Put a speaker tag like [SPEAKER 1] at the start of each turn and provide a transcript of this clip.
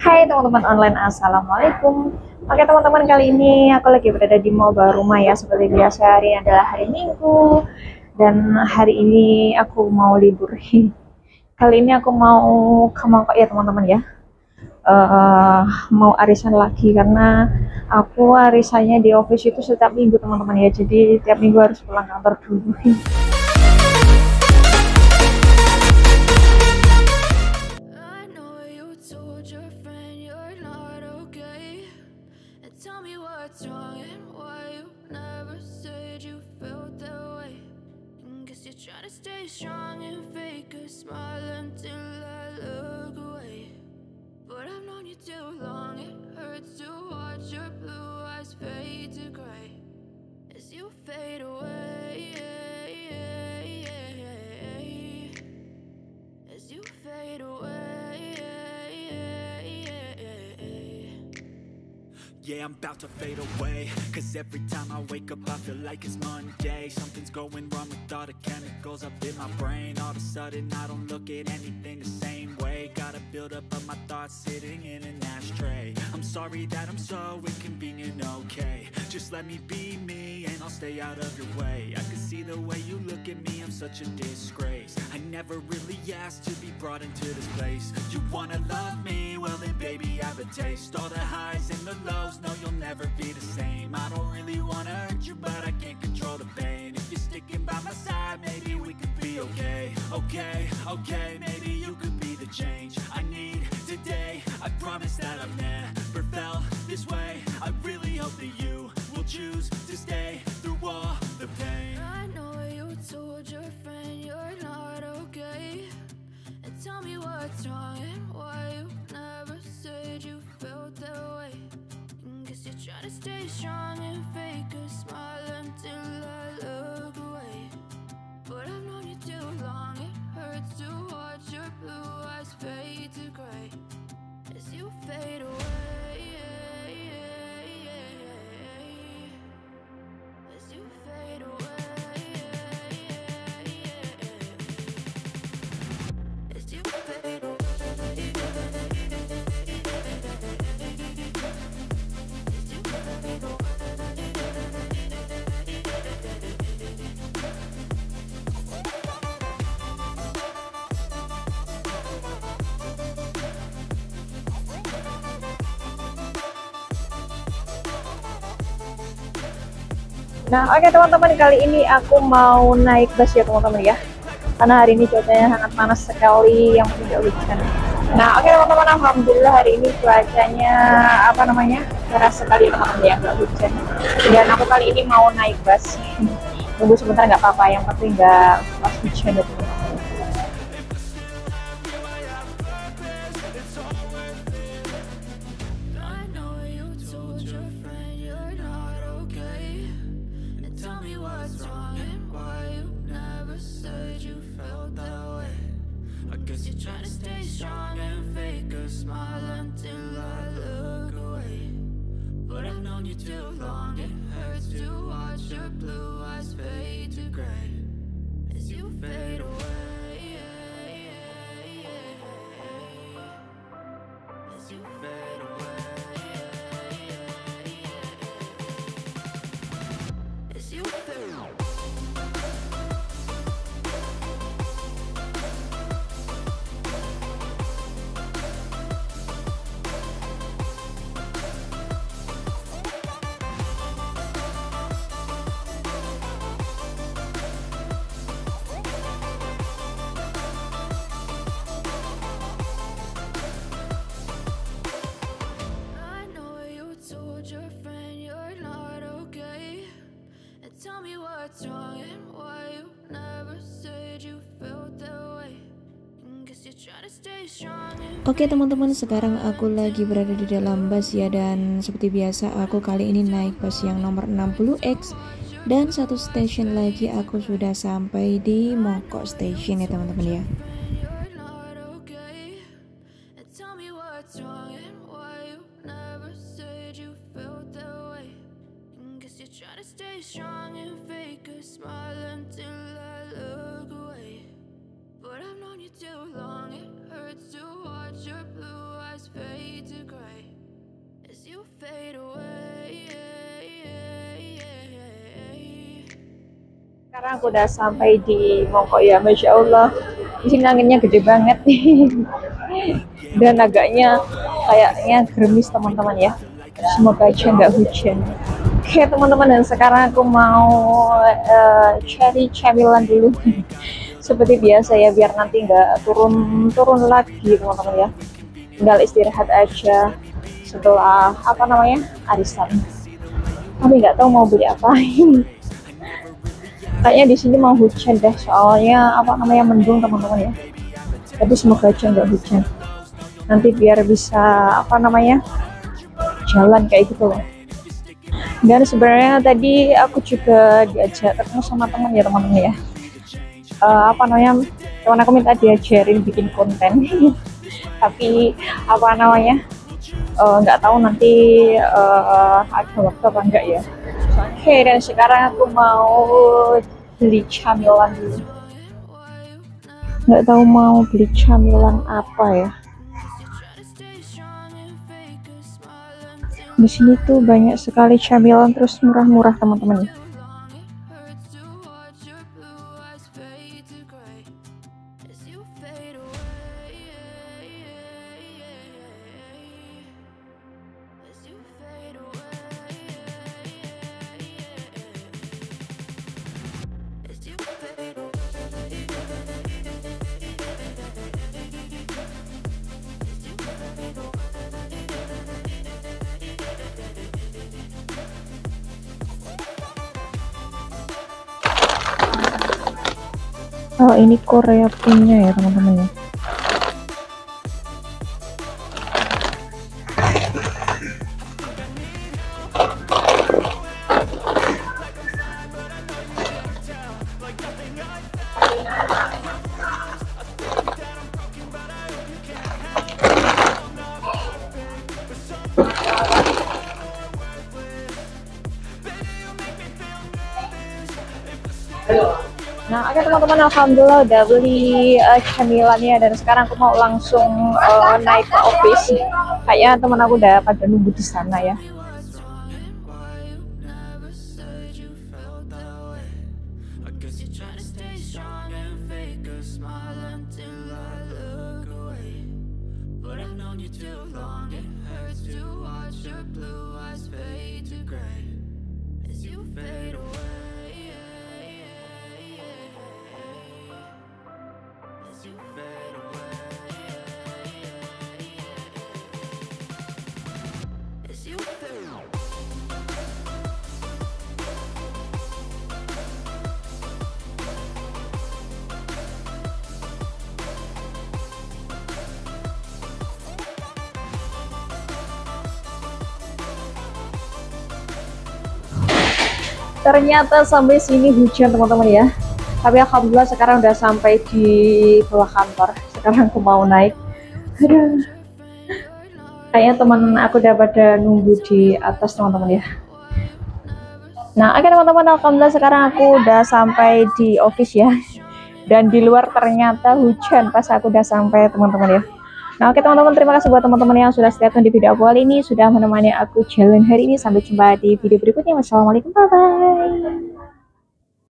[SPEAKER 1] Hai teman-teman online, assalamualaikum. Oke teman-teman, kali ini aku lagi berada di mall Baruma ya. Seperti biasa, hari ini adalah hari Minggu dan hari ini aku mau libur. Kali ini aku mau ya teman-teman ya. eh, Mau arisan lagi karena aku arisannya di office itu setiap minggu teman-teman ya. Jadi tiap minggu harus pulang kantor dulu.
[SPEAKER 2] I know you told your friend you're not okay. And tell me what's wrong and why you never said you felt that way. And guess you're trying to stay strong and fake a smile until I look away. But I've known you too long, it hurts to watch your blue eyes fade to gray as you fade away. As you fade away.
[SPEAKER 3] Yeah, I'm about to fade away. Cause every time I wake up I feel like it's Monday. Something's going wrong with all the chemicals up in my brain. All of a sudden I don't look at anything the same way. Gotta build up of my thoughts sitting in an ashtray. I'm sorry that I'm so inconvenient, okay. Just let me be me and I'll stay out of your way. I can see the way you look at me, I'm such a disgrace. I never really asked to be brought into this place. You wanna love me? Well then baby I have a taste. All the highs and the lows, no you'll never be the same. I don't really wanna hurt you but I can't control the pain. If you're sticking by my side maybe we could be okay. Okay, maybe you could be the change I need today. I promise that I've never felt this way. I really hope that you will choose to stay through all the pain.
[SPEAKER 2] I know you told your friend you're not okay. And tell me what's wrong and why you never said you felt that way. And guess you're trying to stay strong and fake a smile until I look away. But I've known you too long, it hurts to watch your blue eyes fade to gray as you fade away. As you fade away. As you fade away. As you fade away.
[SPEAKER 1] Nah, oke teman-teman, kali ini aku mau naik bus ya teman-teman ya. Karena hari ini cuacanya sangat panas sekali, yang tidak hujan. Nah, oke teman-teman, alhamdulillah hari ini cuacanya cerah sekali teman-teman ya, nggak hujan. Dan aku kali ini mau naik bus. Tunggu sebentar nggak apa-apa, yang penting nggak pas hujan ya teman-teman.
[SPEAKER 2] I know you told your friend you're not okay. And tell me what's wrong and why you never said you felt that way. I guess you're trying to stay strong and fake a smile until I look away. But I've known you too long, it hurts to watch your blue eyes fade to gray as you fade away. As you fade away. As you fade away. I know you told your friend you're not okay. And tell me what's wrong and why you never said you felt that way. And guess you're trying to stay strong and
[SPEAKER 4] Oke teman-teman, sekarang aku lagi berada di dalam bus ya. Dan seperti biasa aku kali ini naik bus yang nomor 60X. Dan satu stasiun lagi aku sudah sampai di Moko Station ya teman-teman ya.
[SPEAKER 2] you're not okay. And tell me what's wrong and why you never said you felt that way. And guess you're trying to stay strong and fake a smile until I look away. But I've known you too long, it hurts to watch your blue eyes fade to
[SPEAKER 1] Sekarang aku udah sampai di Mongkok ya, Masya Allah. Di sini anginnya gede banget dan agaknya kayaknya gerimis teman-teman ya. Semoga aja nggak hujan. Oke teman-teman, dan sekarang aku mau cari camilan dulu. Seperti biasa ya, biar nanti nggak turun lagi teman-teman ya. Tinggal istirahat aja setelah apa namanya arisan. Tapi nggak tahu mau beli apa. Kayaknya di sini mau hujan deh, soalnya apa namanya mendung teman-teman ya. Tapi semoga aja nggak hujan. Nanti biar bisa apa namanya jalan kayak gitu loh. Dan sebenarnya tadi aku juga diajak ketemu sama teman ya teman-teman ya. Apa namanya, teman aku minta diajarin bikin konten. Tapi apa namanya nggak tahu nanti ada waktu apa enggak ya. Oke, dan sekarang aku mau beli camilan dulu. Nggak tahu mau beli camilan apa ya. Di sini tuh banyak sekali camilan, terus murah-murah teman-teman ya. Oh, ini Korea punya ya teman-teman ya. Nah, oke teman-teman, alhamdulillah udah beli camilannya, dan sekarang aku mau langsung naik ke office. Kayaknya teman aku udah pada nunggu di sana ya. Ternyata sampai sini hujan teman-teman ya. Tapi alhamdulillah sekarang udah sampai di bawah kantor. Sekarang aku mau naik. Aduh. Kayaknya teman aku udah pada nunggu di atas teman-teman ya. Nah, oke teman-teman, alhamdulillah sekarang aku udah sampai di office ya. Dan di luar ternyata hujan pas aku udah sampai teman-teman ya. Nah, oke teman-teman, terima kasih buat teman-teman yang sudah stay tune di video aku kali ini, sudah menemani aku jalan hari ini. Sampai jumpa di video berikutnya. Wassalamualaikum, bye-bye.